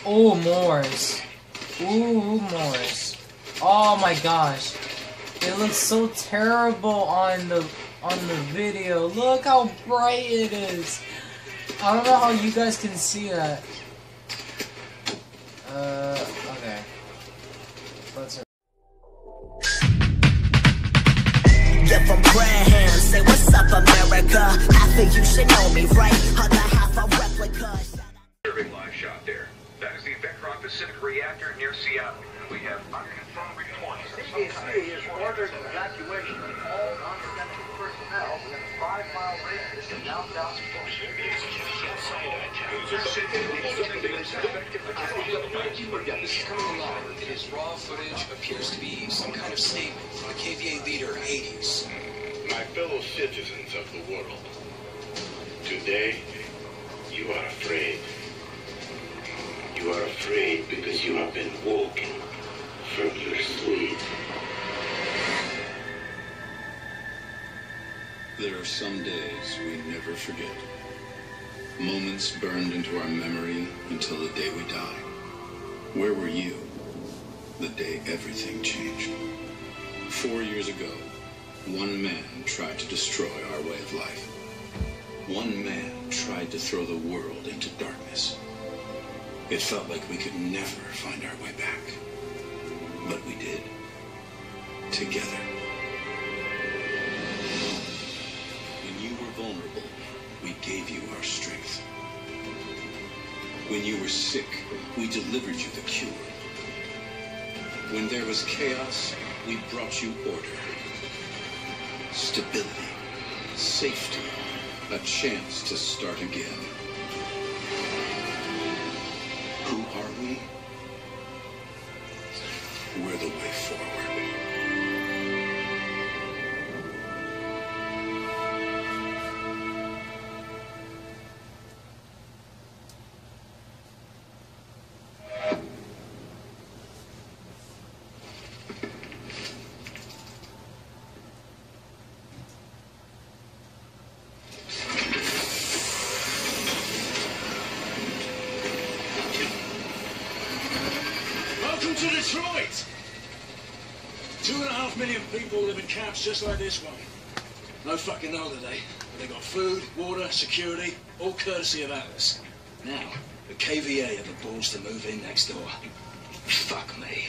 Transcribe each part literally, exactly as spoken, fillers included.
Oh, Morris. Ooh, Morris. Oh my gosh. It looks so terrible on the on the video. Look how bright it is. I don't know how you guys can see that. Uh, okay. Let's. You're from Graham, say what's up, America. Half of you should know me, right? Other half a replica. Serving live shot there. That is the Vectron Pacific reactor near Seattle. We have unconfirmed reports. C D C has ordered evacuation of all non-essential personnel within a five-mile radius of downtown Spokane. Yeah, this is coming along. It is raw footage, appears to be some kind of statement from the K V A leader, Hades. My fellow citizens of the world, today you are afraid. You are afraid because you have been woken from your sleep. There are some days we never forget. Moments burned into our memory until the day we die. Where were you the day everything changed? Four years ago, one man tried to destroy our way of life. One man tried to throw the world into darkness. It felt like we could never find our way back. But we did. Together. When you were vulnerable, we gave you our strength. When you were sick, we delivered you the cure. When there was chaos, we brought you order. Stability. Safety. A chance to start again. Who are we? We're the way forward. Welcome to Detroit! Two and a half million people live in camps just like this one. No fucking holiday. But they got food, water, security, all courtesy of Atlas. Now, the K V A have the balls to move in next door. Fuck me.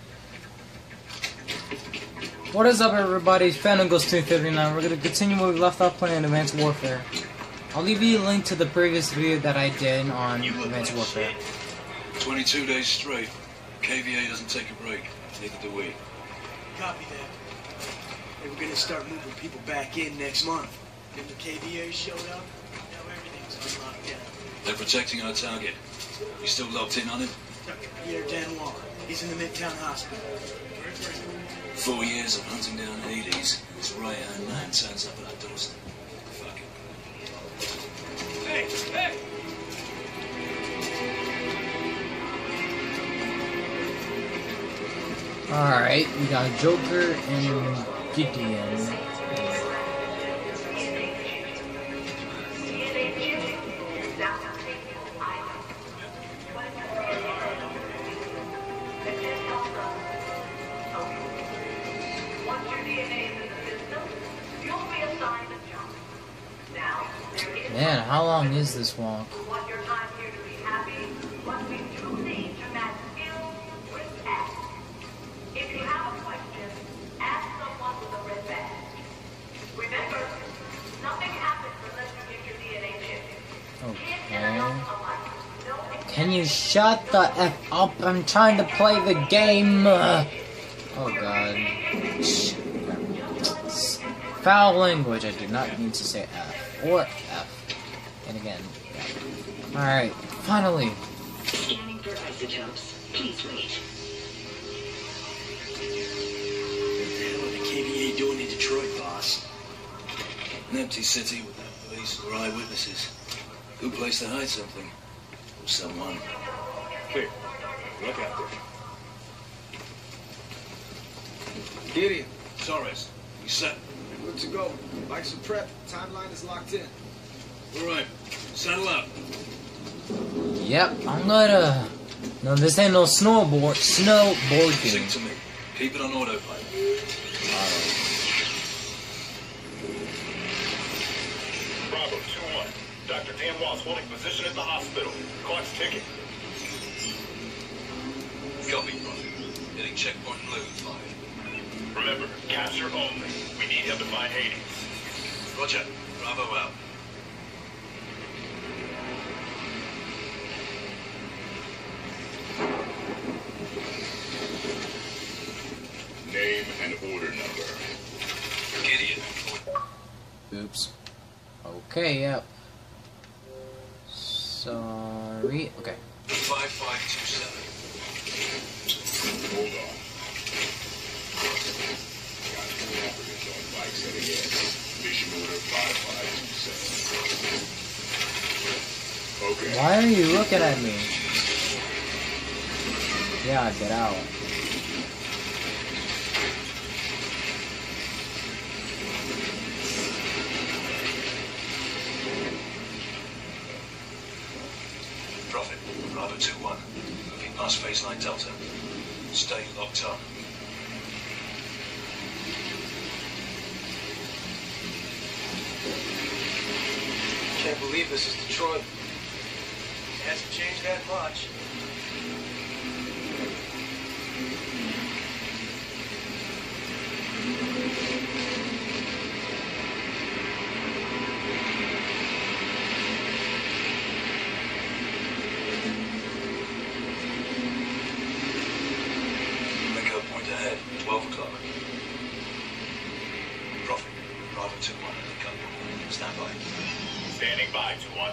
What is up, everybody? Phantom Ghost two fifty-nine. We're gonna continue where we left off playing Advanced Warfare. I'll leave you a link to the previous video that I did on Advanced Warfare. twenty-two days straight. K V A doesn't take a break. Neither do we. Copy that. They were gonna start moving people back in next month. Then the K V A showed up. Now everything's on lockdown. They're protecting our target. You still locked in on him? Pierre Danois. He's in the Midtown Hospital. Four years of hunting down Hades. His right-hand man turns up at our doorstep. Fuck him. Hey! Hey! Alright, we got Joker and Gideon. Man, how long is this walk? Can you shut the F up? I'm trying to play the game. Uh, oh god. Foul language. I do not need to say F or F. And again. Alright, finally. Scanning for isotopes. Please wait. What the hell are the K V A doing in Detroit, boss? An empty city with no police or eyewitnesses. Good place to hide something. Or someone. Clear. Look out there. Gideon, Torres, you set? Good to go. Bikes are prepped. Timeline is locked in. All right, saddle up. Yep, I'm gonna No, this ain't no snowboard, snowboard game. Sync to me. Keep it on autopilot. Bravo two one. Doctor Dan Wallace holding position at the hospital. Clock's ticking. Copy, Prophet. Hitting checkpoint blue five. Remember, capture only. We need him to find Hades. Roger. Bravo out. Name and order number. Gideon. Oops. Okay, yep. Sorry. Okay. five five two seven. Hold on. Got two Africans on bikes heading in. Mission order five five two seven. Okay. Why are you looking at me? Yeah, get out. Prophet. Bravo two one. Moving past phase line Delta. Stay locked on. Can't believe this is Detroit. It hasn't changed that much. Echo point ahead. twelve o'clock. Prophet. Bravo two one. Come. Stand by. Standing by two one.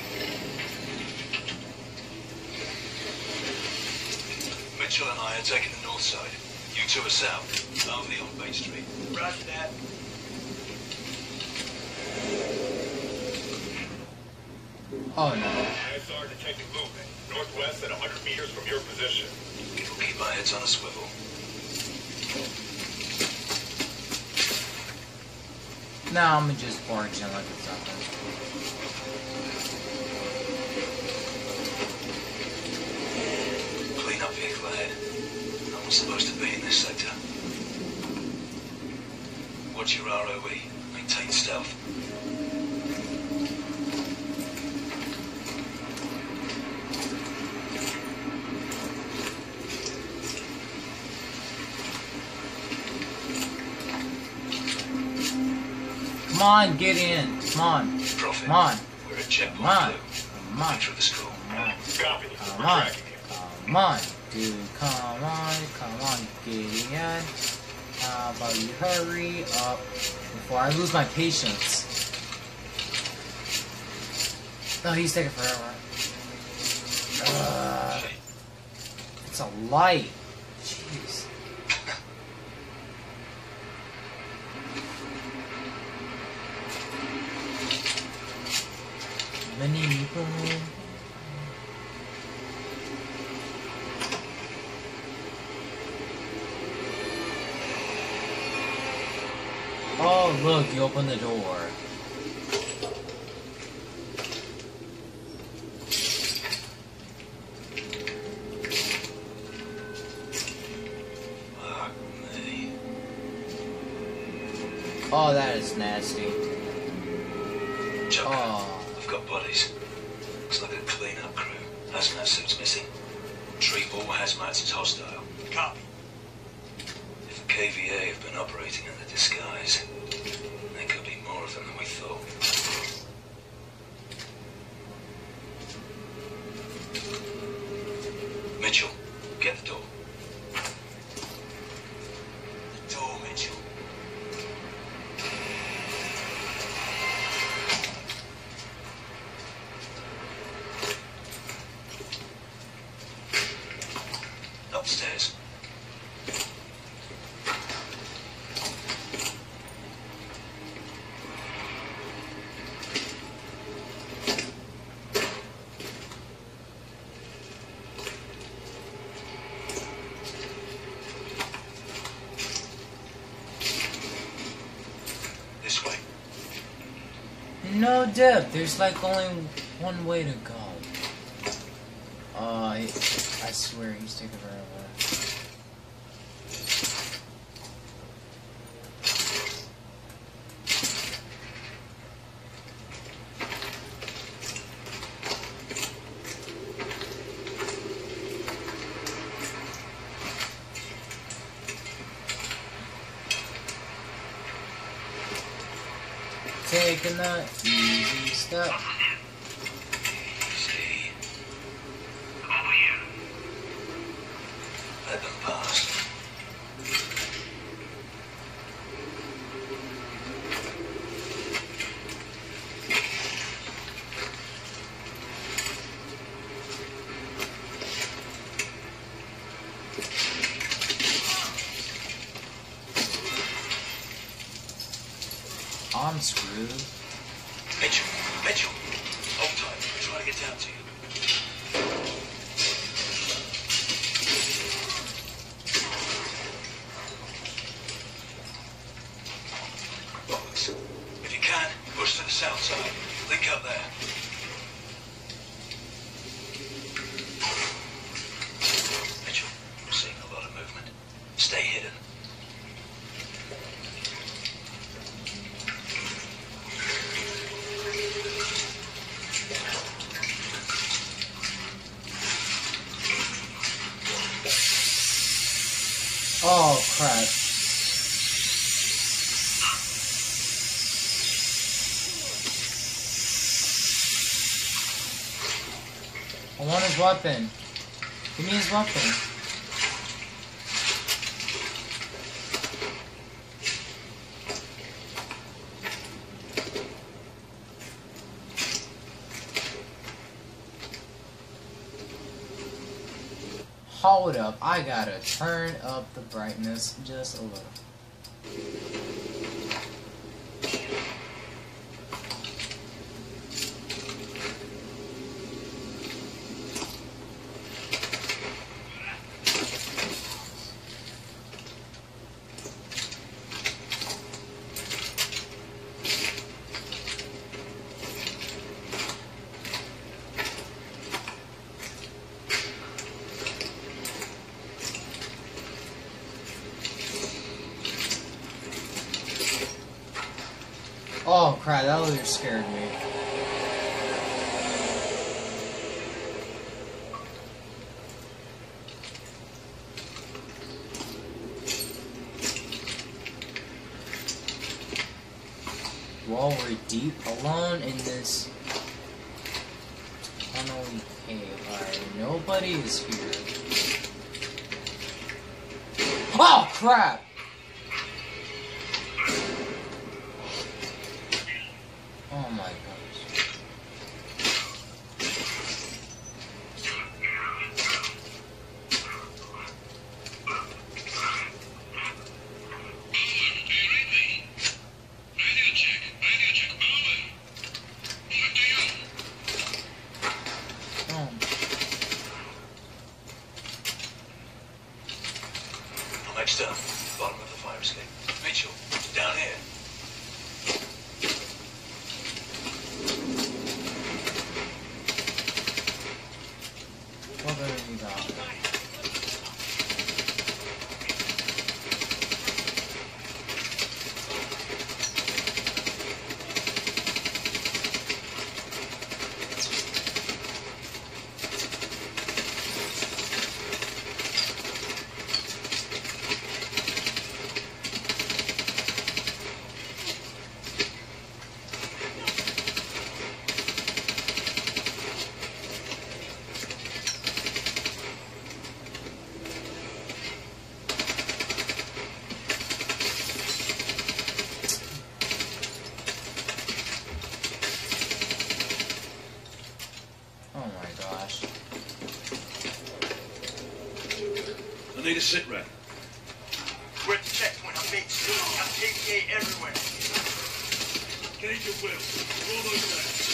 Mitchell and I are taking the north side. You two are south. Over on Main Street. Roger that. Oh no. I S R detecting movement. Northwest at one hundred meters from your position. We'll keep our heads on a swivel. Now I'm just barging like it's nothing. Clean up vehicle ahead. No one's supposed to be in this sector. Watch your R O E. Maintain stealth. Come on, get in. Come on. Prophet. Come on. We're at checkpoint Come on. blue. Come on. Enter the school. Come on. Copy. Come We're on. tracking you. Come on. Dude, come on. Come on, Gideon. How about you hurry up before I lose my patience? Oh, he's taking forever. Uh, it's a light. Jeez. Many people. Oh, look, you opened the door. Fuck me. Oh, that is nasty. Chuck, Oh. I've got bodies. Looks like a clean-up crew. Hazmat suit's missing. Treat all hazmats as hostile. Copy. If the K V A have been operating under disguise, there could be more of them than we thought. Mitchell, get the door. The door, Mitchell. Upstairs. This way. No depth. There's like only one way to go. Uh, I, I I swear he's taking forever. Taking the easy step. See? Over here. Let them pass. I'm screwed. Mitchell, Mitchell, hold tight. I'm trying to get down to you. Bollocks. If you can, push to the south side. Link up there. Mitchell, I'm seeing a lot of movement. Stay hidden. Oh crap. I want his weapon. Give me his weapon. Hold up, I gotta turn up the brightness just a little. Oh crap, that really scared me. While we're deep alone in this tunnel cave, alright, nobody is here. Oh crap! Oh my gosh. Oh. Next up, bottom of the fire escape. Mitchell, down here. What have you got? I need a sit rep. We're at the checkpoint. I'm being still. Got K V A everywhere. Gauge your will. Roll those legs.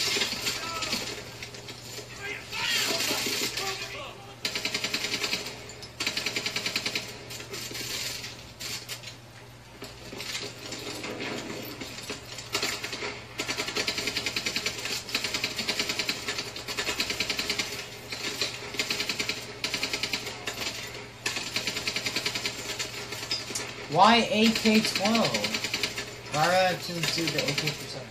Why A K twelve? Why would I have to do the A K forty-seven?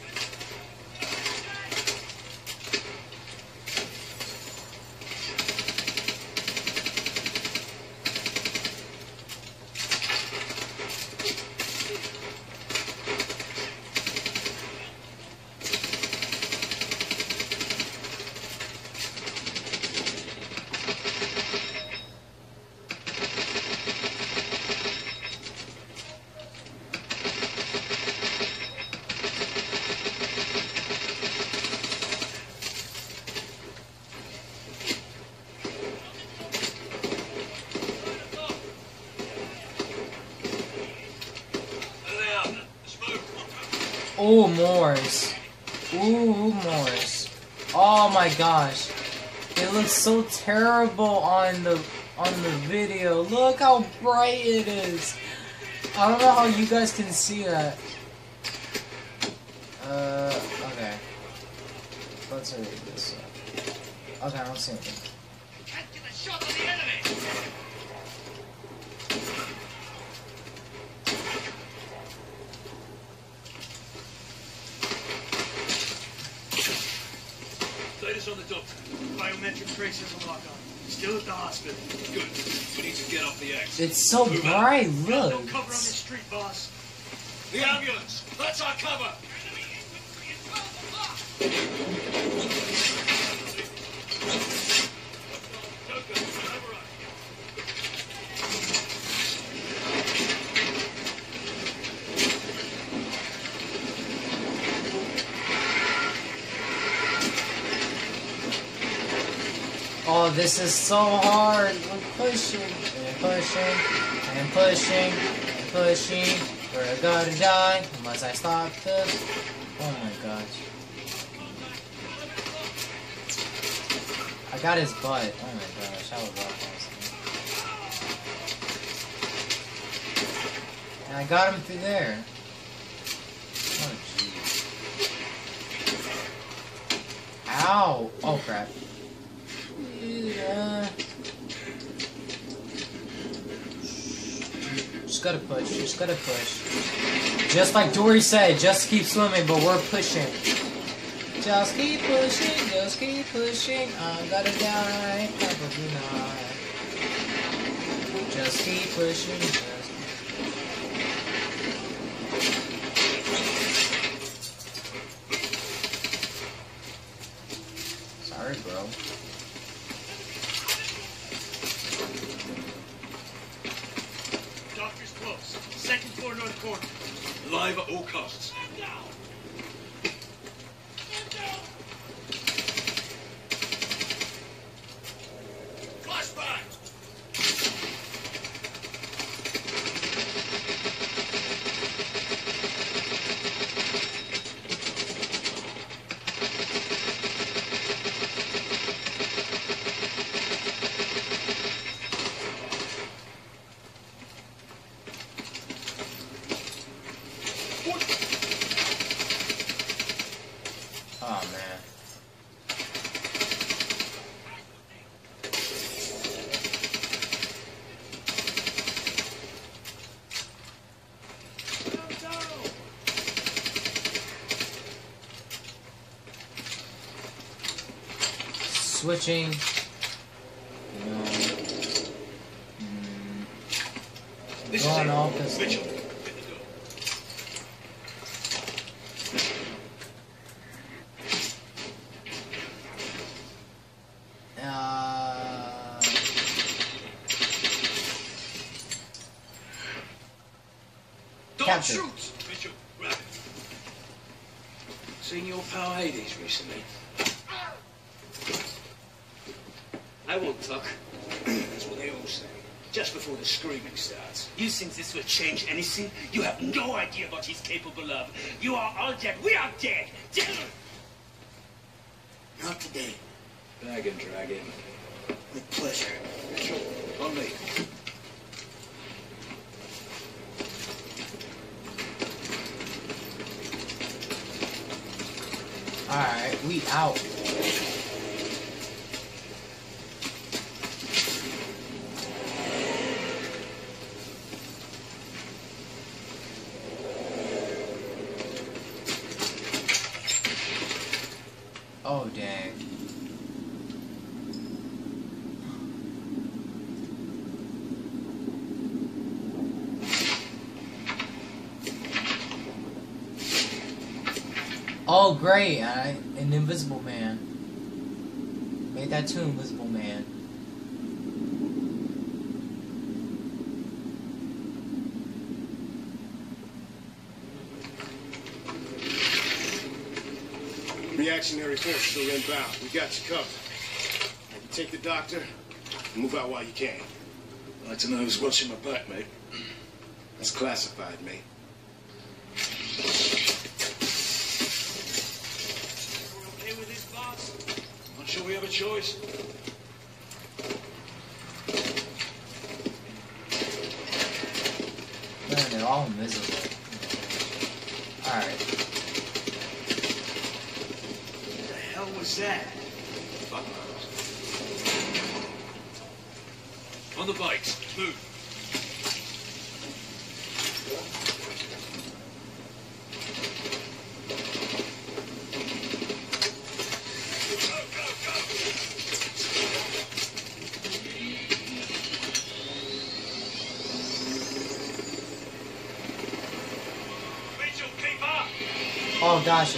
Ooh, Morris. Ooh, Morris. Oh my gosh. It looks so terrible on the on the video. Look how bright it is. I don't know how you guys can see that. Uh, okay. Let's read this up. Okay, I don't see anything. Can't get a shot on the enemy! Status on the doctor. Biometric tracers are locked on. Still at the hospital. Good. We need to get off the X. It's so bright, look. No cover on this street, boss. The ambulance. That's our cover. Oh, this is so hard. I'm pushing and pushing and pushing and pushing. We're gonna die unless I stop this. Oh my gosh. I got his butt. Oh my gosh, that was awesome. And I got him through there. Oh jeez. Ow! Oh crap. Yeah. Just gotta push, just gotta push. Just like Dory said, just keep swimming, but we're pushing. Just keep pushing, just keep pushing. I'm gonna die, probably not. Just keep pushing, just keep Sorry, bro. Doctor's close. Second floor, north corner. Live at all costs. Stand down! Stand down! Flashback! Oh man. Switching. You know, mm, This going is off this. Mitchell. Uh, Don't Captain. shoot! Mitchell, grab it. Seen your pal Hades recently? I won't talk. That's what they all say. Just before the screaming starts. You think this will change anything? You have no idea what he's capable of. You are all dead. We are dead. Dead. Not today. Bag and drag it. With pleasure. Mitchell, on me. Alright, we out. Oh, dang. Oh, great. I, an Invisible Man. Made that too, Invisible Man. Reactionary forces are inbound. We got you covered. Now you take the doctor and move out while you can. I'd like to know who's watching my back, mate. That's classified, mate. Okay with this, boss? Not sure we have a choice. Man, they're all invisible. Alright. What the hell was that? Fuck knows. On the bikes, move. Oh, gotcha.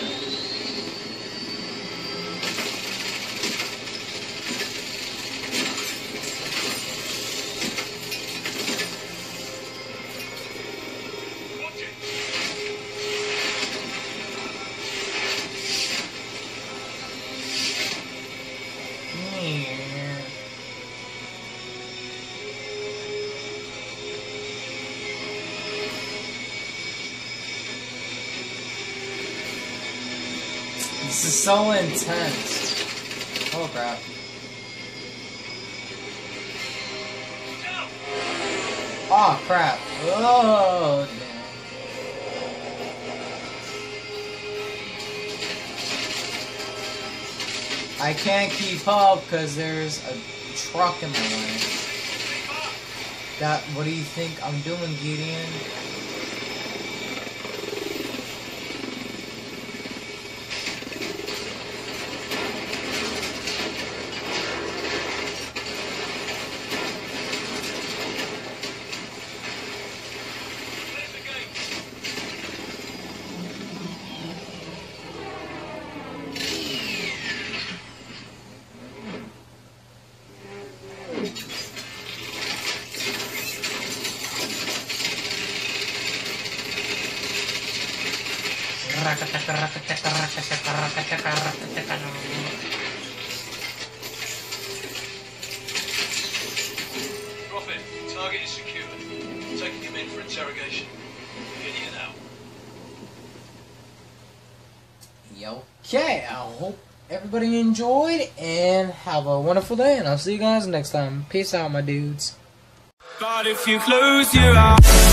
This is so intense. Oh crap. Oh crap. Oh damn. I can't keep up because there's a truck in my way. That, what do you think I'm doing, Gideon? Prophet, target is secured. Taking him in for interrogation. Gideon out. Okay, I hope everybody enjoyed and have a wonderful day, and I'll see you guys next time. Peace out, my dudes. But if you close your eyes